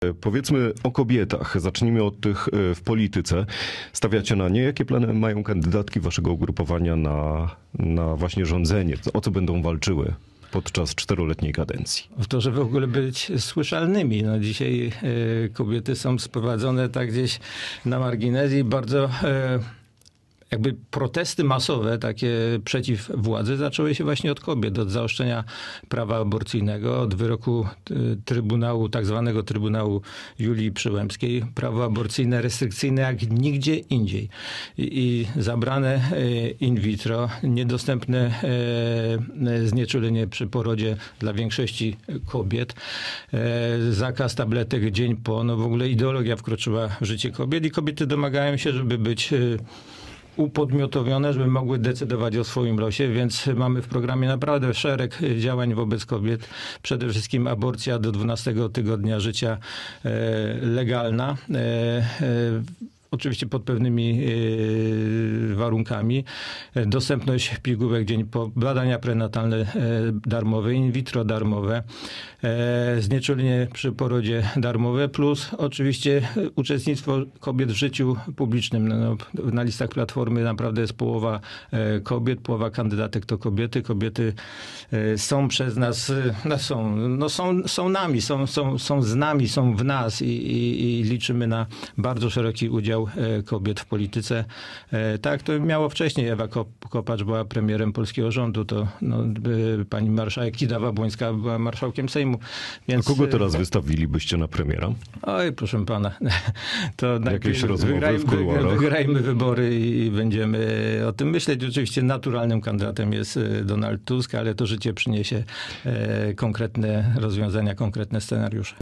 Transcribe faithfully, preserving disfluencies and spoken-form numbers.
Powiedzmy o kobietach. Zacznijmy od tych w polityce. Stawiacie na nie. Jakie plany mają kandydatki waszego ugrupowania na, na właśnie rządzenie? O co będą walczyły podczas czteroletniej kadencji? W to, żeby w ogóle być słyszalnymi. No dzisiaj y, kobiety są sprowadzone tak gdzieś na margines i bardzo... Y, Jakby protesty masowe, takie przeciw władzy, zaczęły się właśnie od kobiet, od zaostrzenia prawa aborcyjnego, od wyroku Trybunału, tak zwanego Trybunału Julii Przyłębskiej. Prawo aborcyjne restrykcyjne jak nigdzie indziej. I, i zabrane in vitro, niedostępne znieczulenie przy porodzie dla większości kobiet, zakaz tabletek dzień po, no w ogóle ideologia wkroczyła w życie kobiet i kobiety domagają się, żeby być upodmiotowione, żeby mogły decydować o swoim losie, więc mamy w programie naprawdę szereg działań wobec kobiet. Przede wszystkim aborcja do dwunastego tygodnia życia legalna. Oczywiście pod pewnymi y, warunkami. Dostępność pigułek dzień po, badania prenatalne y, darmowe, in vitro darmowe, y, znieczulenie przy porodzie darmowe, plus oczywiście uczestnictwo kobiet w życiu publicznym. No, no, na listach Platformy naprawdę jest połowa y, kobiet, połowa kandydatek to kobiety. Kobiety y, są przez nas, no, są, no, są, są nami, są, są, są z nami, są w nas i, i, i liczymy na bardzo szeroki udział kobiet w polityce. Tak, to miało wcześniej. Ewa Kopacz była premierem polskiego rządu, to no, pani marszałek Kidawa-Błońska była marszałkiem Sejmu. Więc... A kogo teraz wystawilibyście na premiera? Oj, proszę pana. To jakieś rozmowy wygraj, w kuluarach? Wygrajmy wybory i będziemy o tym myśleć. Oczywiście naturalnym kandydatem jest Donald Tusk, ale to życie przyniesie konkretne rozwiązania, konkretne scenariusze.